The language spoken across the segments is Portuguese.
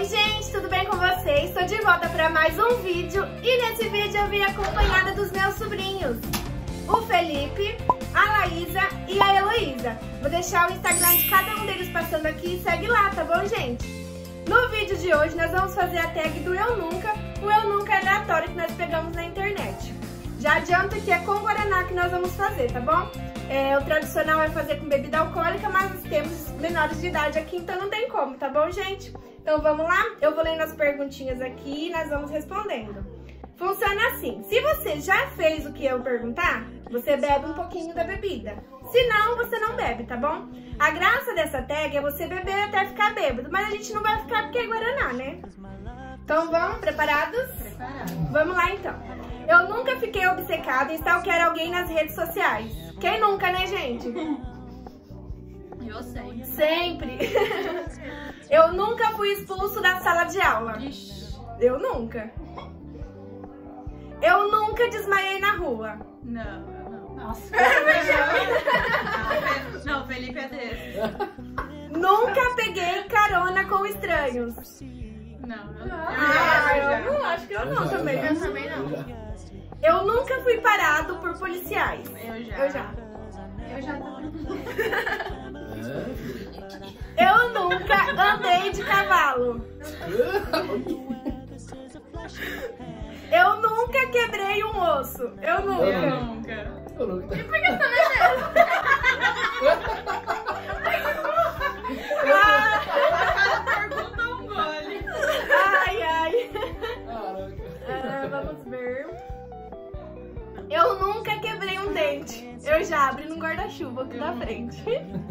Oi gente, tudo bem com vocês? Estou de volta para mais um vídeo e nesse vídeo eu vim acompanhada dos meus sobrinhos, o Felipe, a Laísa e a Heloísa. Vou deixar o Instagram de cada um deles passando aqui e segue lá, tá bom, gente? No vídeo de hoje nós vamos fazer a tag do Eu Nunca, o Eu Nunca aleatório que nós pegamos na internet. Já adianto que é com Guaraná que nós vamos fazer, tá bom? O tradicional é fazer com bebida alcoólica, mas nós temos menores de idade aqui, então não tem como, tá bom, gente? Então vamos lá? Eu vou lendo as perguntinhas aqui e nós vamos respondendo. Funciona assim, se você já fez o que eu perguntar, você bebe um pouquinho da bebida. Se não, você não bebe, tá bom? A graça dessa tag é você beber até ficar bêbado, mas a gente não vai ficar porque é Guaraná, né? Então vamos, preparados? Preparados. Vamos lá então. Eu nunca fiquei obcecada em stalkear alguém nas redes sociais. Quem nunca, né, gente? Eu sempre. Sempre. Eu nunca fui expulso da sala de aula. Ixi. Eu nunca. Eu nunca desmaiei na rua. Não, eu não. Nossa. Não, o Felipe é desse. Nunca peguei carona com estranhos. Não, eu não. Eu não, acho que eu não também. Eu também não. Eu nunca fui parado por policiais. Eu já. Eu já também. Eu nunca andei de cavalo. Eu nunca quebrei um osso. Eu nunca. Eu nunca. Eu nunca. E por que você tá bebendo? Cada pergunta um gole. Ai, ai. Vamos ver. Eu nunca quebrei um dente. Eu já abri num guarda-chuva aqui da frente.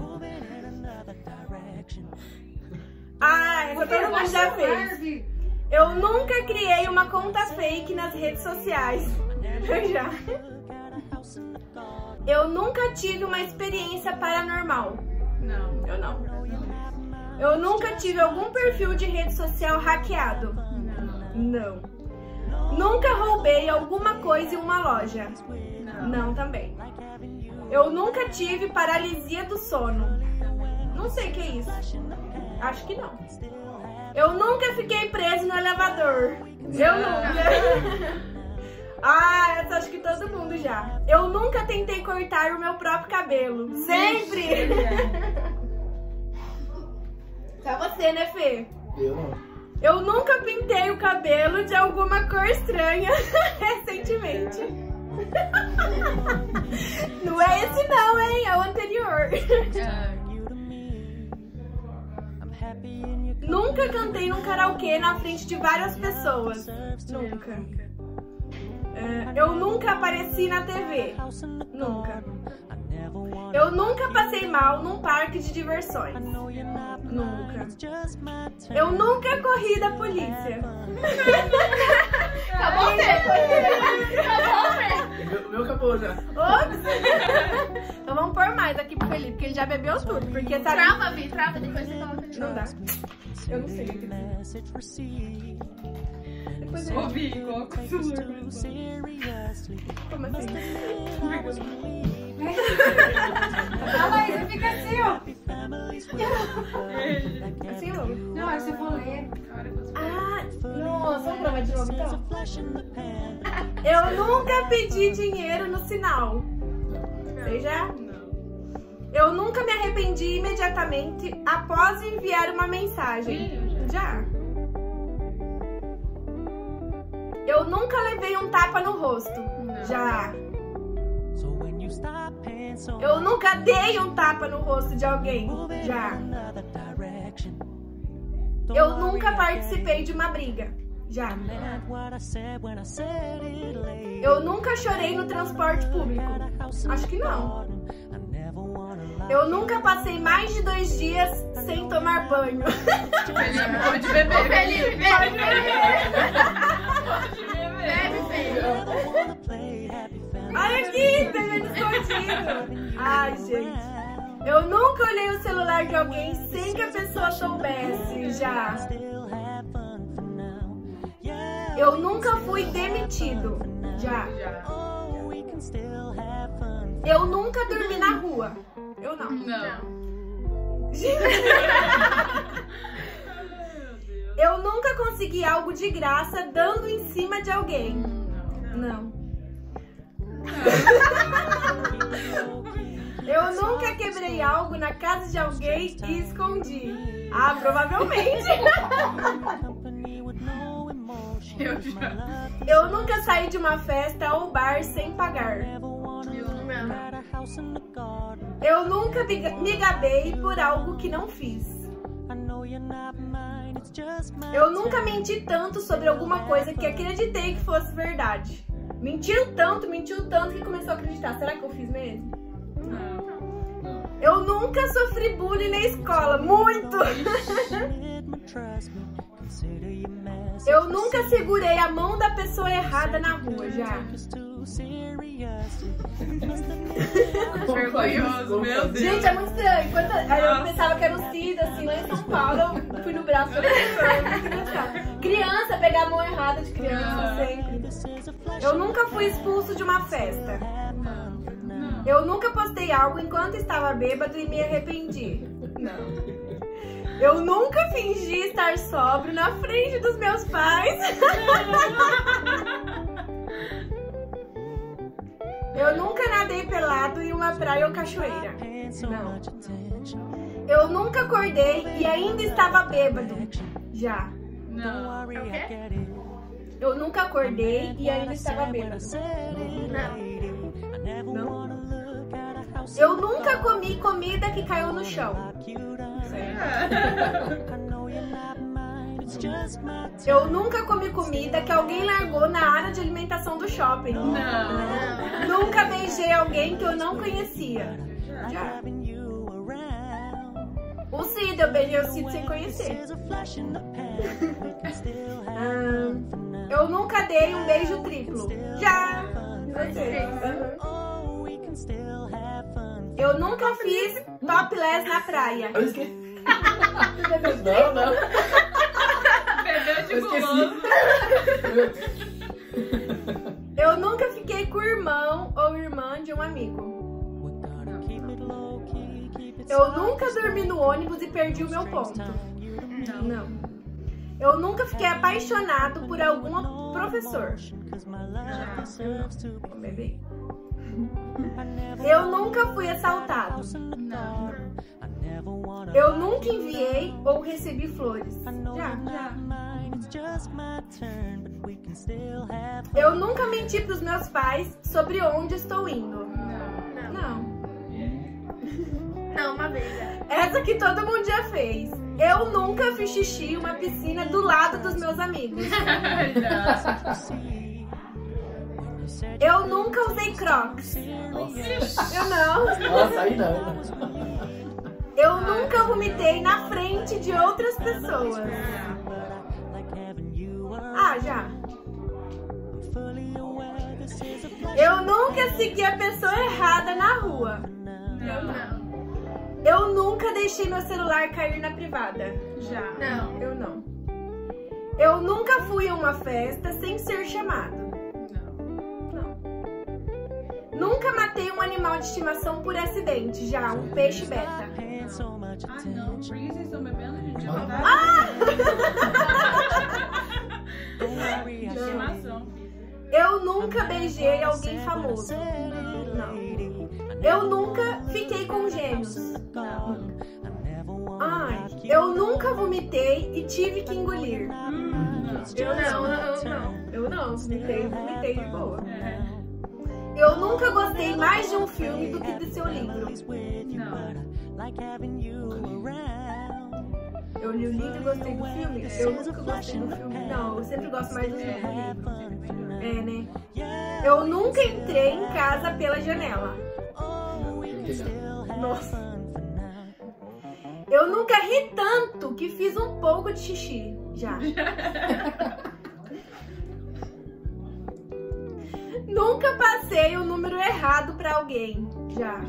Ah, essa todo mundo já fez. Eu nunca criei uma conta fake nas redes sociais. Eu já. Eu nunca tive uma experiência paranormal. Não. Eu não. Eu nunca tive algum perfil de rede social hackeado. Não. Nunca roubei alguma coisa em uma loja. Não também. Eu nunca tive paralisia do sono. Não sei o que é isso. Acho que não. Eu nunca fiquei preso no elevador. Eu nunca. Ah, essa acho que todo mundo já. Eu nunca tentei cortar o meu próprio cabelo. Sempre. Só você, né, Fê? Eu não. Eu nunca pintei o cabelo de alguma cor estranha recentemente. Não é esse não, hein? É o anterior. Nunca cantei num karaokê na frente de várias pessoas. Nunca. Eu nunca apareci na TV. Nunca. Eu nunca passei mal num parque de diversões. Nunca. Eu nunca corri da polícia. Acabou, O meu acabou já. Ops! Então vamos pôr mais aqui pro Felipe, porque ele já bebeu tudo. Porque sabe... Trava, Vi, trava, depois você coloca. Não dá. Eu não sei. Depois eu... Vi, coloca o celular. Como assim? A Laísa fica assim, ó. Assim, ó. Não, aí você for ler. Ah, nossa, vamos provar de novo então? Eu nunca pedi dinheiro no sinal. Você já? Eu nunca me arrependi imediatamente após enviar uma mensagem. Já. Eu nunca levei um tapa no rosto. Já. Eu nunca dei um tapa no rosto de alguém. Já. Eu nunca participei de uma briga. Já. Eu nunca chorei no transporte público. Acho que não. Eu nunca passei mais de 2 dias sem tomar banho. Felipe, pode beber. Felipe, pode beber. Bebe, filho. Olha aqui, tá vendo escondido. Ai, gente. Eu nunca olhei o celular de alguém sem que a pessoa soubesse. Já. Eu nunca fui demitido. Já. Eu nunca dormi na rua. Eu não. Não. Eu consegui algo de graça dando em cima de alguém. Não. Eu nunca quebrei algo na casa de alguém e escondi. Ah, provavelmente. Eu nunca saí de uma festa ou bar sem pagar. Eu nunca me gabei por algo que não fiz. Eu nunca menti tanto sobre alguma coisa que acreditei que fosse verdade. Mentiu tanto que começou a acreditar. Será que eu fiz mesmo? Eu nunca sofri bullying na escola. Muito! Eu nunca segurei a mão da pessoa errada na rua, já. Vergonhoso, meu Deus. Gente, é muito estranho. Aí eu pensava que era um SIDA, assim, lá em São Paulo, eu fui no braço da pessoa, muito engraçado. Criança, pegar a mão errada de criança, sempre. Eu nunca fui expulso de uma festa. Eu nunca postei algo enquanto estava bêbado e me arrependi. Não. Eu nunca fingi estar sóbrio na frente dos meus pais. Eu nunca nadei pelado em uma praia ou cachoeira. Não. Eu nunca acordei e ainda estava bêbado. Já. Não. É o quê? Eu nunca acordei e ainda estava bêbado. Não. Não. Eu nunca comi comida que caiu no chão. Eu nunca comi comida que alguém largou na área de alimentação do shopping. Não. Nunca beijei alguém que eu não conhecia. Já. O Cid, eu beijei o Cid sem conhecer. Eu nunca dei um beijo triplo. Já. Eu nunca fiz topless na praia. Não. Bebeu de guloso. Eu nunca fiquei com o irmão ou irmã de um amigo. Eu nunca dormi no ônibus e perdi o meu ponto. Não. Eu nunca fiquei apaixonado por algum professor. Bebê. Eu nunca fui assaltado. Não. Eu nunca enviei ou recebi flores. Já. Eu nunca menti pros meus pais sobre onde estou indo. Não, uma vez. Essa que todo mundo já fez. Eu nunca fiz xixi em uma piscina do lado dos meus amigos. Eu nunca usei Crocs. Nossa. Eu não. Nossa, aí não. Eu nunca vomitei na frente de outras pessoas. Ah, já. Eu nunca segui a pessoa errada na rua. Não. Eu nunca deixei meu celular cair na privada. Já. Não, eu não. Eu nunca fui a uma festa sem ser chamado. Nunca matei um animal de estimação por acidente, já, um peixe beta. Ah, não. Por que vocês estão bebendo, gente? Já estimação. Eu nunca beijei alguém famoso. Não. Eu nunca fiquei com gêmeos. Não. Ai, eu nunca vomitei e tive que engolir. Eu não. Vomitei de boa. Eu nunca gostei mais de um filme do que de seu livro. Não. Eu li o livro e gostei do filme? Eu nunca gostei do filme. Não, eu sempre gosto mais do livro. É, né? Eu nunca entrei em casa pela janela. Nossa. Eu nunca ri tanto que fiz um pouco de xixi. Já. Nunca passei o número errado pra alguém. Já.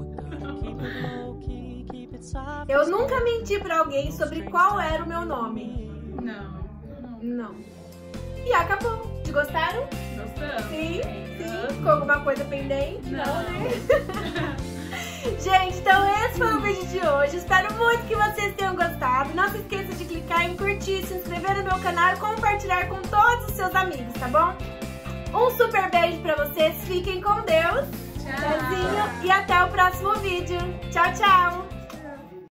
Eu nunca menti pra alguém sobre qual era o meu nome. Não. E acabou. Te gostaram? Gostamos. Sim. Com alguma coisa pendente? Não, né? Gente, então esse foi o vídeo de hoje. Espero muito que vocês tenham gostado. Não se esqueça de clicar em curtir, se inscrever no meu canal e compartilhar com todos os seus amigos, tá bom? Um super beijo pra vocês, fiquem com Deus. Tchau. Beijinho e até o próximo vídeo. Tchau, tchau.